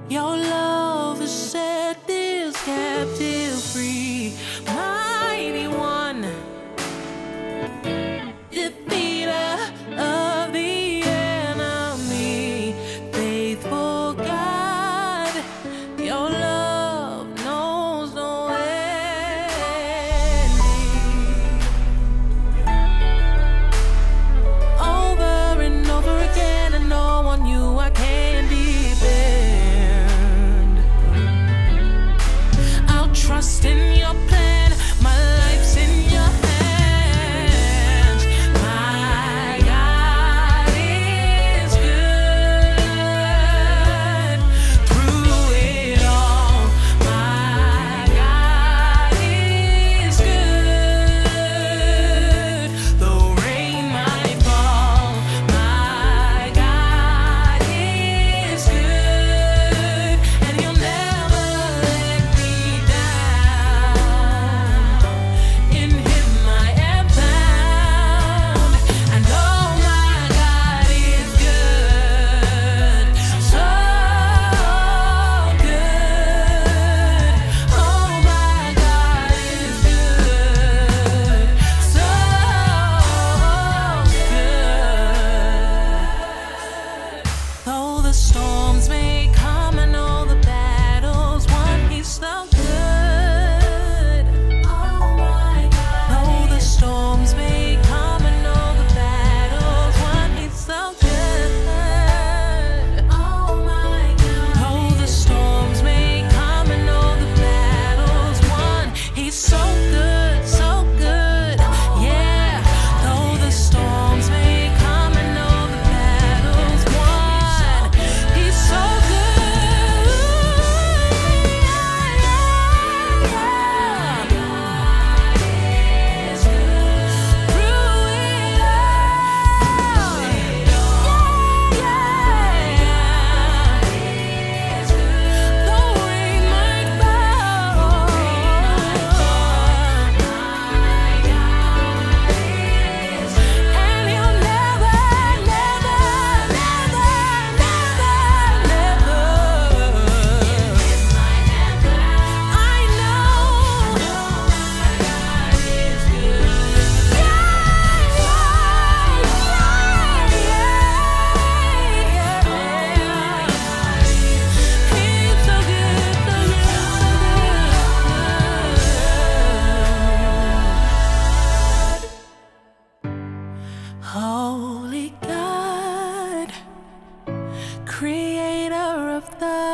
Your love has set this captive free. Mighty one, defeater of the enemy, faithful God, your love knows no ending. Over and over again, I know on you I can depend. I'll trust in your plan, my life's in your hands. My God is good through it all. My God is good. Though rain might fall, my God is good, and He'll never let me down. In Him I am found. I know my God is good, so good. Oh, my God is good, so good. Though the storms may come and all the battles won, He's so good. Oh my God. Though the storms may come and all the battles won, He's so good. Oh my God. Though the storms may come and all the battles won, He's so good, so good. Yeah. Though the storms may come and all the battles won, He's so good. Through it all. Though rain might fall, and He'll never, never, never, never, I know He's so good, so good. Holy God, creator of the